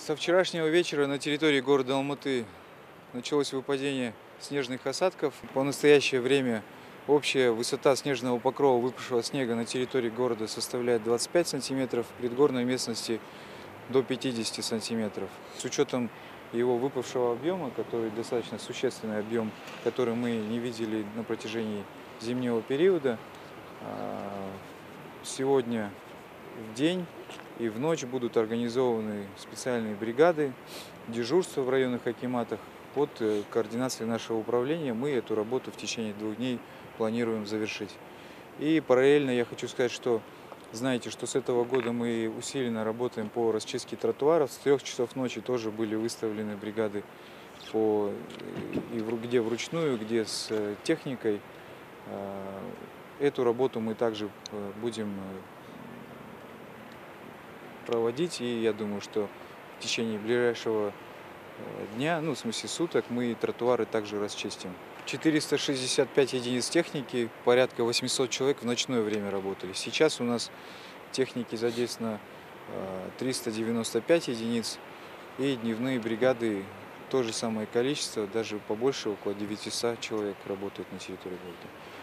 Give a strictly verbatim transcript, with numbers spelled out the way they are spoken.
Со вчерашнего вечера на территории города Алматы началось выпадение снежных осадков. По настоящее время общая высота снежного покрова выпавшего снега на территории города составляет двадцать пять сантиметров, в предгорной местности до пятидесяти сантиметров. С учетом его выпавшего объема, который достаточно существенный объем, который мы не видели на протяжении зимнего периода, сегодня в день и в ночь будут организованы специальные бригады, дежурства в районных акиматах. Под координацией нашего управления мы эту работу в течение двух дней планируем завершить. И параллельно я хочу сказать, что знаете, что с этого года мы усиленно работаем по расчистке тротуаров. С трех часов ночи тоже были выставлены бригады, по, и где вручную, где с техникой. Эту работу мы также будем проводить, и я думаю, что в течение ближайшего дня, ну в смысле суток, мы тротуары также расчистим. четыреста шестьдесят пять единиц техники, порядка восьмисот человек в ночное время работали. Сейчас у нас техники задействовано триста девяносто пять единиц, и дневные бригады то же самое количество, даже побольше, около девятисот человек работают на территории города.